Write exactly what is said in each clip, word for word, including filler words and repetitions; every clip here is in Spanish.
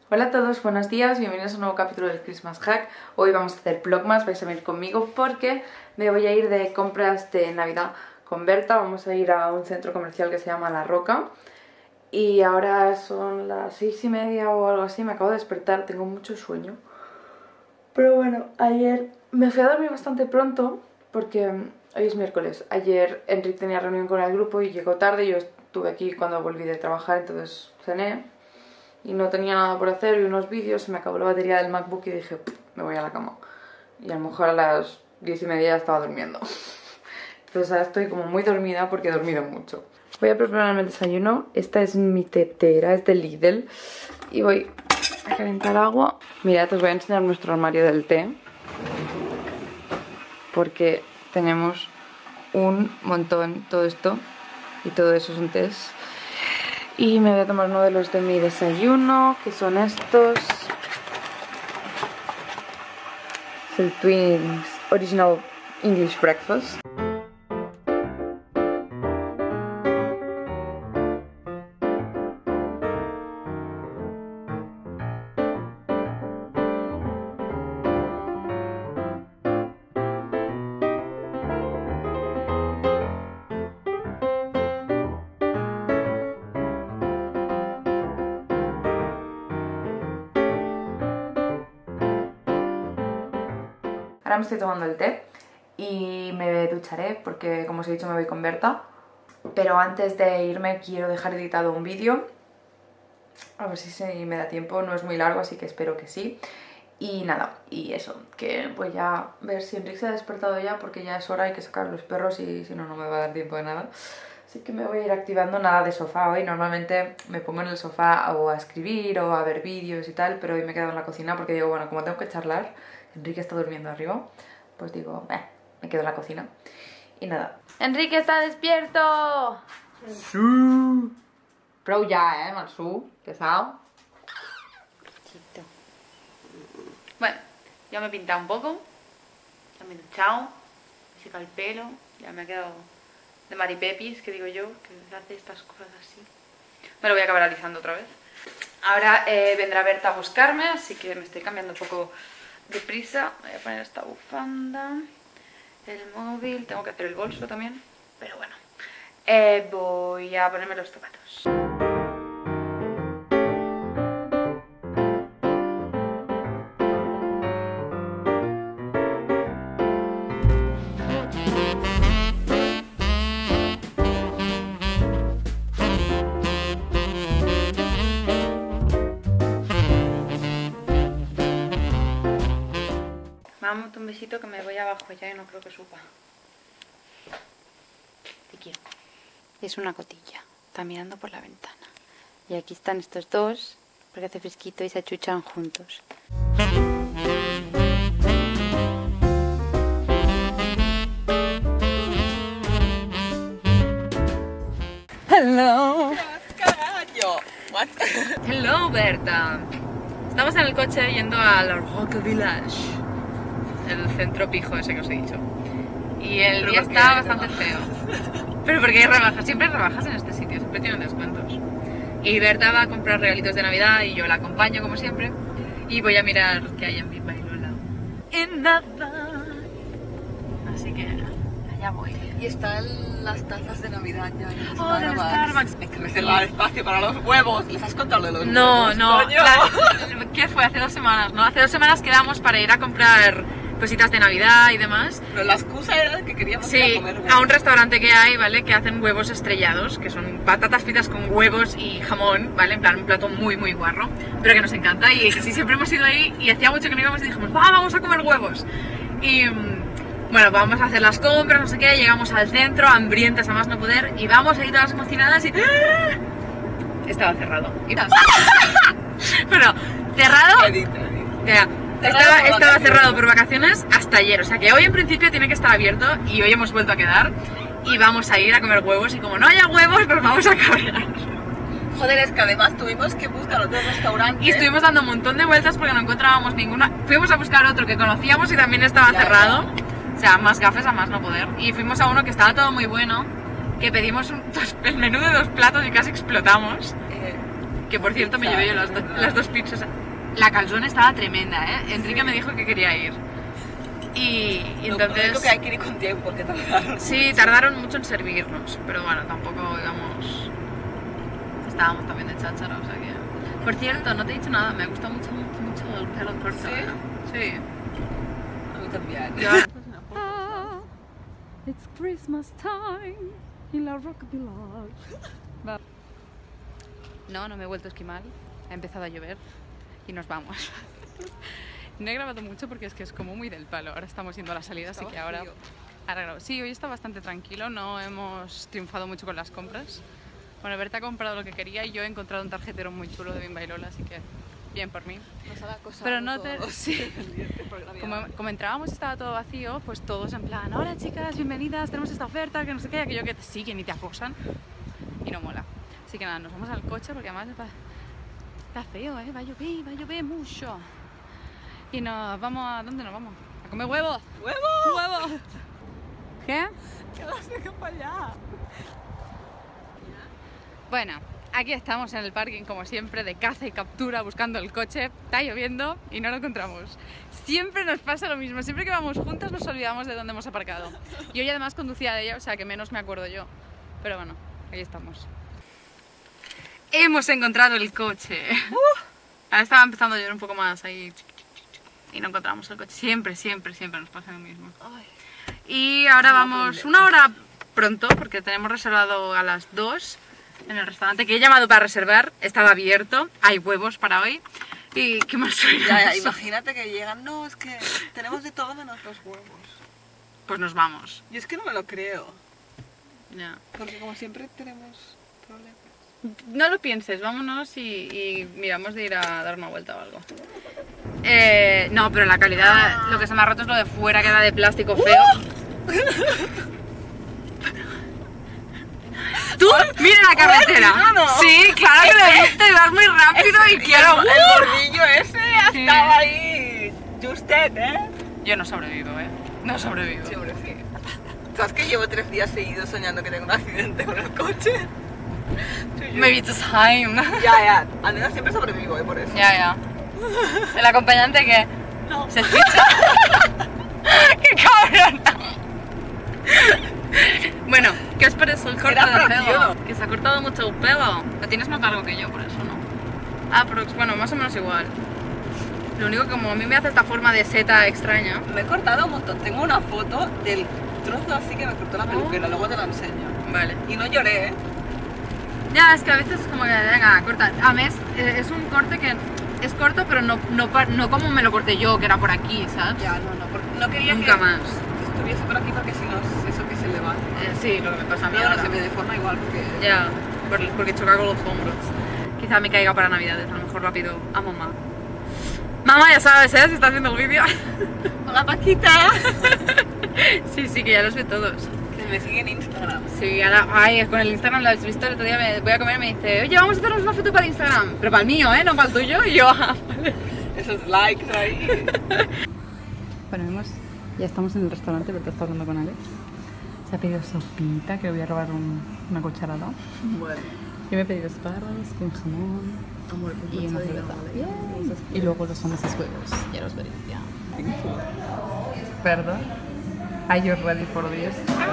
Hola a todos, buenos días, bienvenidos a un nuevo capítulo del Christmas Hack. Hoy vamos a hacer vlogmas, vais a venir conmigo porque me voy a ir de compras de Navidad con Berta. Vamos a ir a un centro comercial que se llama La Roca. Y ahora son las seis y media o algo así, me acabo de despertar, tengo mucho sueño. Pero bueno, ayer me fui a dormir bastante pronto porque hoy es miércoles. Ayer Enrique tenía reunión con el grupo y llegó tarde, yo estuve aquí cuando volví de trabajar, entonces cené. Y no tenía nada por hacer, vi unos vídeos, se me acabó la batería del MacBook y dije, me voy a la cama. Y a lo mejor a las diez y media ya estaba durmiendo. Entonces ahora estoy como muy dormida porque he dormido mucho. Voy a prepararme el desayuno. Esta es mi tetera, es de Lidl. Y voy a calentar agua. Mirad, os voy a enseñar nuestro armario del té. Porque tenemos un montón, todo esto. Y todo eso son tés. Y me voy a tomar uno de los de mi desayuno, que son estos. Es el Twins Original English Breakfast. Ahora me estoy tomando el té y me ducharé porque, como os he dicho, me voy con Berta. Pero antes de irme quiero dejar editado un vídeo. A ver si se me da tiempo, no es muy largo, así que espero que sí. Y nada, y eso, que voy a ver si Enrique se ha despertado ya porque ya es hora, hay que sacar los perros y si no, no me va a dar tiempo de nada. Así que me voy a ir activando, nada de sofá hoy. Normalmente me pongo en el sofá o a escribir o a ver vídeos y tal, pero hoy me he quedado en la cocina porque digo, bueno, como tengo que charlar, Enrique está durmiendo arriba, pues digo, eh, me quedo en la cocina. Y nada. ¡Enrique está despierto! Sí. Pro ya, eh, Marsu, pesado. Chito. Bueno, ya me he pintado un poco, ya me he duchado, me he secado el pelo, ya me ha quedado de maripepis, que digo yo, que hace estas cosas así. Me lo voy a acabar alisando otra vez. Ahora eh, vendrá Berta a buscarme, así que me estoy cambiando un poco deprisa. Voy a poner esta bufanda, el móvil, tengo que hacer el bolso también, pero bueno. Eh, voy a ponerme los zapatos. Vamos, un besito que me voy abajo ya y no creo que suba. Te quiero. Es una cotilla, está mirando por la ventana. Y aquí están estos dos, porque hace fresquito y se achuchan juntos. Hello. What? Hello, Berta. Estamos en el coche yendo a La Roca Village, el centro pijo ese que os he dicho. Y el Pero día ¿por qué está hay bastante rebajas? feo. Pero porque hay rebajas, siempre hay rebajas en este sitio, siempre tienen descuentos. Y Berta va a comprar regalitos de Navidad y yo la acompaño como siempre. Y voy a mirar qué hay en Viva y Lola. En nada. Así que allá voy. Y están las tazas de Navidad ya en Oh, del Starbucks. Hay que reservar espacio para los huevos. ¿Les has contado de los No, huevos? no. ¡Coño! La- ¿Qué fue? Hace dos semanas, ¿no? Hace dos semanas quedamos para ir a comprar cositas de Navidad y demás. Pero la excusa era que queríamos Sí, ir a comer huevos. a un restaurante que hay, ¿vale? Que hacen huevos estrellados, que son patatas fritas con huevos y jamón, ¿vale? En plan, un plato muy, muy guarro, pero que nos encanta. Y sí, siempre hemos ido ahí y hacía mucho que no íbamos y dijimos, ¡va, vamos a comer huevos! Y mm, bueno, vamos a hacer las compras, no sé qué, llegamos al centro, hambrientas a más no poder, y vamos ahí todas emocionadas y... ¡ah! Estaba cerrado. Y... bueno, cerrado... Edita, edita. Ya, Cerrado estaba, por estaba vacaciones. cerrado por vacaciones hasta ayer, o sea que hoy en principio tiene que estar abierto y hoy hemos vuelto a quedar y vamos a ir a comer huevos y como no haya huevos pues vamos a cabrear. Joder, es que además tuvimos que buscar otro restaurante. Y estuvimos dando un montón de vueltas porque no encontrábamos ninguna. Fuimos a buscar otro que conocíamos y también estaba Ya, cerrado. O sea, más gafes a más no poder. Y fuimos a uno que estaba todo muy bueno, que pedimos un, dos, el menú de dos platos y casi explotamos. Eh, que por cierto me llevé yo las, do las dos pizzas. La calzone estaba tremenda, ¿eh? Enrique me dijo que quería ir. Y, y entonces... Lo que hay que ir con tiempo, porque tardaron. Sí, tardaron mucho en servirnos, pero bueno, tampoco, digamos... Estábamos también de cháchara, o sea que... Por cierto, no te he dicho nada, me gusta mucho, mucho, mucho el pelo corto. ¿Sí? ¿eh? Sí. A mí también. Yo... Ah, it's Christmas time in la Rock Village. No, no me he vuelto esquimal. Ha empezado a llover y nos vamos. No he grabado mucho porque es que es como muy del palo. Ahora estamos yendo a la salida, así que ahora... ahora grabo. Sí, hoy está bastante tranquilo, no hemos triunfado mucho con las compras. Bueno, Berta ha comprado lo que quería y yo he encontrado un tarjetero muy chulo de Bimba y Lola, así que bien por mí. Nos han acosado. Pero no te... todos. Sí. Como, como entrábamos y estaba todo vacío, pues todos en plan, hola chicas, bienvenidas, tenemos esta oferta, que no sé qué, aquello que te siguen y te acosan y no mola. Así que nada, nos vamos al coche porque además está, está feo, ¿eh? Va a llover, va a llover mucho. Y nos vamos a... ¿dónde nos vamos? A comer huevos. ¡Huevo! ¡Huevos! ¿Qué? ¡Que las dejo para allá! Bueno, aquí estamos en el parking como siempre de caza y captura buscando el coche. Está lloviendo y no lo encontramos. Siempre nos pasa lo mismo, siempre que vamos juntas nos olvidamos de dónde hemos aparcado. Y hoy además conducía de ella, o sea que menos me acuerdo yo. Pero bueno, ahí estamos. Hemos encontrado el coche. Uh, ahora estaba empezando a llover un poco más ahí y no encontramos el coche. Siempre, siempre, siempre nos pasa lo mismo. Y ahora vamos una hora pronto porque tenemos reservado a las dos. En el restaurante que he llamado para reservar, estaba abierto, hay huevos para hoy. ¿Y qué más suena? Ya, ya, imagínate que llegan, no, es que tenemos de todo menos los huevos. Pues nos vamos. Y es que no me lo creo, Ya. porque como siempre tenemos problemas. No lo pienses, vámonos y, y miramos de ir a dar una vuelta o algo. Eh, no, pero la calidad, lo que se me ha roto es lo de fuera, que era de plástico feo. ¡Tú! ¡Mira la carretera! No. Sí, claro que lo he visto y vas muy rápido y quiero... El, el gordillo ese Sí. estaba ahí, justet, ¿eh? Yo no sobrevivo, ¿eh? No sobrevivo. Sí, hombre, sí. ¿Sabes que llevo tres días seguidos soñando que tengo un accidente con el coche? Maybe it's time. Ya, ya, al menos siempre sobrevivo, ¿eh? Por eso. Ya, ya. ¿El acompañante qué? No. ¿Se escucha? ¡Qué cabrón! Bueno, ¿qué os parece el corte Era de para pelo? tío. Que se ha cortado mucho el pelo. Lo tienes más largo que yo, por eso, ¿no? Ah, pero bueno, más o menos igual. Lo único que como a mí me hace esta forma de seta extraña. Me he cortado un montón. Tengo una foto del trozo así que me cortó la peluquera, luego te la enseño. Vale. Y no lloré, ¿eh? Ya, es que a veces es como que, venga, corta. A mí es, es un corte que es corto, pero no, no, no como me lo corté yo, que era por aquí, ¿sabes? Ya, no, no, porque no quería Nunca que más. estuviese por aquí porque si no es eso que se levanta. Eh, sí, lo que me pasa a mí Pero ahora. no se me deforma igual porque... Ya, por- porque choca con los hombros. Quizá me caiga para Navidades, a lo mejor rápido a mamá. Mamá, ya sabes, ¿eh? Si estás viendo el vídeo. ¡Hola, Paquita! Sí, sí, que ya los ve todos. Que me sigue en Instagram. Sí, ahora, ay, con el Instagram lo habéis visto, el otro día me voy a comer y me dice, oye, vamos a hacernos una foto para el Instagram. Pero para el mío, ¿eh? No para el tuyo. Y yo, ah, vale. Esos likes ahí. Bueno, hemos, ya estamos en el restaurante, pero está hablando con Alex. Se ha pedido sopita, que le voy a robar un- una cucharada. Bueno. Yo me he pedido espárragos con jamón Amor, y una cerveza. Y luego los famosos huevos, ya los veréis ya. ¿Perdón? Are you ready for this?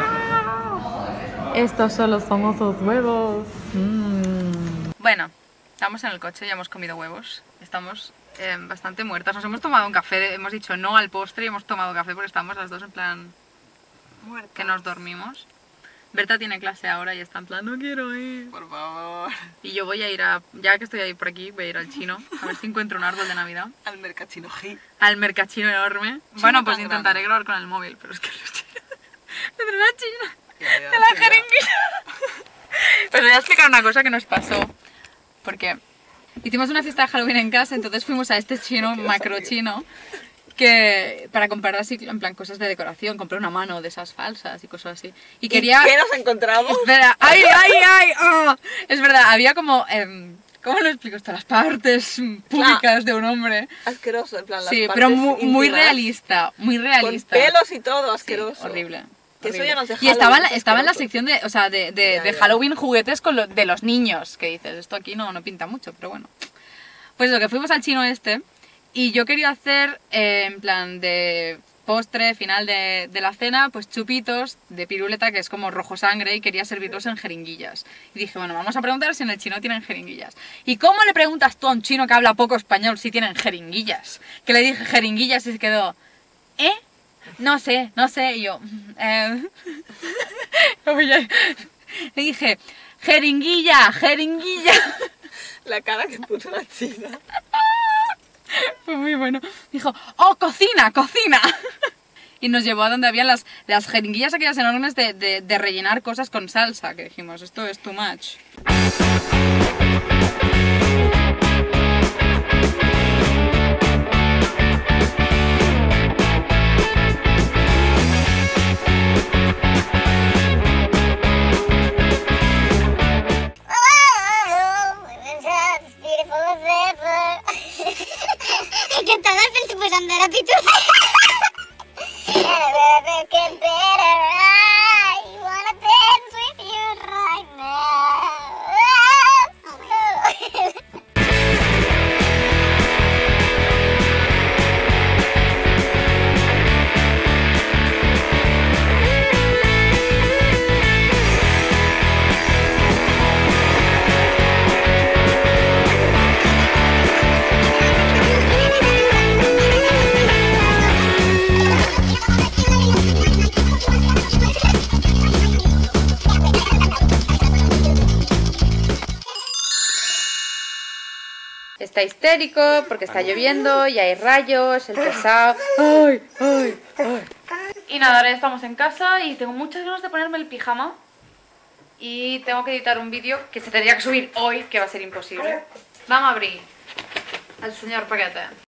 Estos son los famosos huevos. Mm. Bueno, estamos en el coche, ya hemos comido huevos. Estamos eh, bastante muertas. Nos hemos tomado un café, hemos dicho no al postre y hemos tomado café porque estamos las dos en plan Muerta. que nos dormimos. Berta tiene clase ahora y está en plan, no quiero ir. Por favor. Y yo voy a ir a, ya que estoy ahí por aquí, voy a ir al chino, a ver si encuentro un árbol de Navidad. Al mercachino G. Al mercachino enorme. Bueno, pues tan intentaré grande. grabar con el móvil, pero es que los chinos... De verdad, china. Ya, ya, De la sí, ya. jeringuilla. Pues voy a explicar una cosa que nos pasó. Porque hicimos una fiesta de Halloween en casa, entonces fuimos a este chino, macro chino, que para comprar así, en plan, cosas de decoración, compré una mano de esas falsas y cosas así. Y quería... ¿Y qué nos encontramos? Espera, ¡ay, ay, ay! Oh. Es verdad, había como... em, ¿cómo lo explico esto? Las partes mm, públicas de un hombre. Asqueroso, en plan las Sí, partes pero mu- muy íntimas, realista, muy Con realista. pelos y todo, Sí, asqueroso. horrible. Que eso horrible. ya no es de Y Halloween, estaba en la, eso es estaba en la asqueroso. sección de, o sea, de, de, Ya, de ya. Halloween juguetes con lo, de los niños, que dices, esto aquí no, no pinta mucho, pero bueno. Pues eso, que fuimos al chino este y yo quería hacer, eh, en plan de postre, final de, de la cena, pues chupitos de piruleta, que es como rojo sangre, y quería servirlos en jeringuillas. Y dije, bueno, vamos a preguntar si en el chino tienen jeringuillas. ¿Y cómo le preguntas tú a un chino que habla poco español si tienen jeringuillas? Que le dije jeringuillas y se quedó, ¿eh? No sé, no sé, y yo, eh... le dije, jeringuilla, jeringuilla. La cara que puso la china. Fue muy bueno. Dijo, ¡oh, cocina, cocina! Y nos llevó a donde habían las, las jeringuillas aquellas enormes de, de, de rellenar cosas con salsa, que dijimos, esto es too much. Que todo el penso posant de la pitufa. I wanna dance with you right now. Está histérico porque está lloviendo y hay rayos, el pesado. ¡Ay, ay, ay! Y nada, ahora ya estamos en casa y tengo muchas ganas de ponerme el pijama. Y tengo que editar un vídeo que se tendría que subir hoy, que va a ser imposible. Vamos a abrir al señor paquete.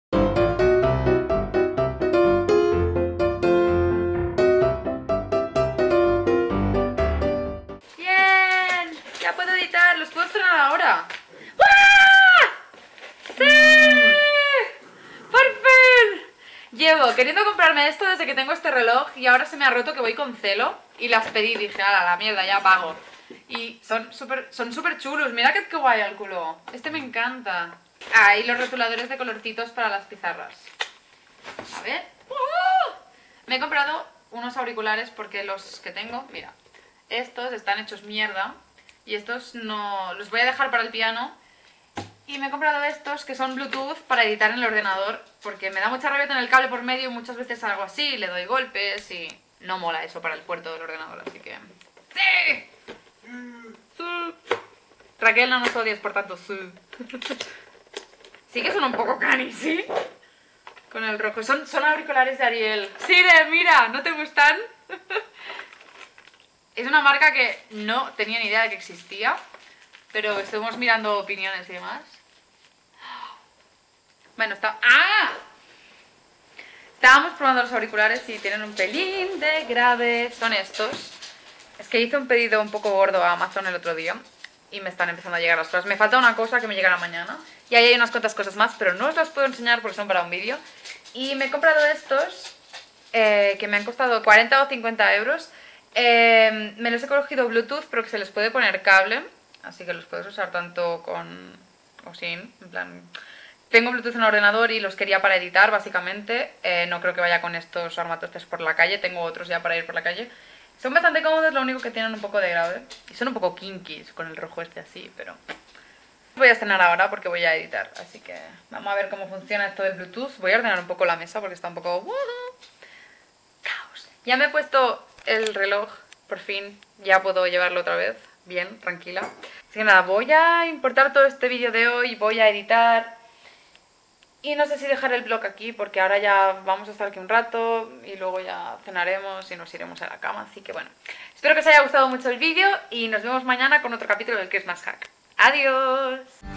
¡Bien! Ya puedo editar, los puedo estrenar ahora. ¡Sí! ¡Por fin! Llevo queriendo comprarme esto desde que tengo este reloj y ahora se me ha roto que voy con celo y las pedí y dije, ala, la mierda, ya pago. Y son súper son súper chulos, mira qué, qué guay el culo. Este me encanta. Ah, y los rotuladores de colorcitos para las pizarras. A ver. ¡Uh! Me he comprado unos auriculares porque los que tengo, mira, estos están hechos mierda y estos no los voy a dejar para el piano. Y me he comprado estos que son Bluetooth para editar en el ordenador porque me da mucha rabia tener el cable por medio y muchas veces algo así, le doy golpes y no mola eso para el puerto del ordenador, así que... ¡Sí! ¡Sí! Raquel, no nos odies por tanto sí. Sí que son un poco cani, ¿sí? Con el rojo. Son, son auriculares de Ariel. Sire, mira, ¿no te gustan? Es una marca que no tenía ni idea de que existía, pero estuvimos mirando opiniones y demás. Bueno, está... ¡Ah! Estábamos probando los auriculares y tienen un pelín de grave. Son estos. Es que hice un pedido un poco gordo a Amazon el otro día y me están empezando a llegar las cosas. Me falta una cosa que me llegará mañana y ahí hay unas cuantas cosas más, pero no os las puedo enseñar porque son para un vídeo. Y me he comprado estos eh, que me han costado cuarenta o cincuenta euros. Eh, me los he cogido Bluetooth, pero que se les puede poner cable, así que los puedes usar tanto con o sin, en plan... Tengo Bluetooth en el ordenador y los quería para editar, básicamente. Eh, no creo que vaya con estos armatostes por la calle, tengo otros ya para ir por la calle. Son bastante cómodos, lo único que tienen un poco de grave. Y son un poco kinkies con el rojo este así, pero... Voy a estrenar ahora porque voy a editar, así que vamos a ver cómo funciona esto del Bluetooth. Voy a ordenar un poco la mesa porque está un poco... caos. Ya me he puesto el reloj, por fin, ya puedo llevarlo otra vez, bien, tranquila. Así que nada, voy a importar todo este vídeo de hoy, voy a editar... Y no sé si dejar el vlog aquí porque ahora ya vamos a estar aquí un rato y luego ya cenaremos y nos iremos a la cama, así que bueno. Espero que os haya gustado mucho el vídeo y nos vemos mañana con otro capítulo del Christmas Hack. ¡Adiós!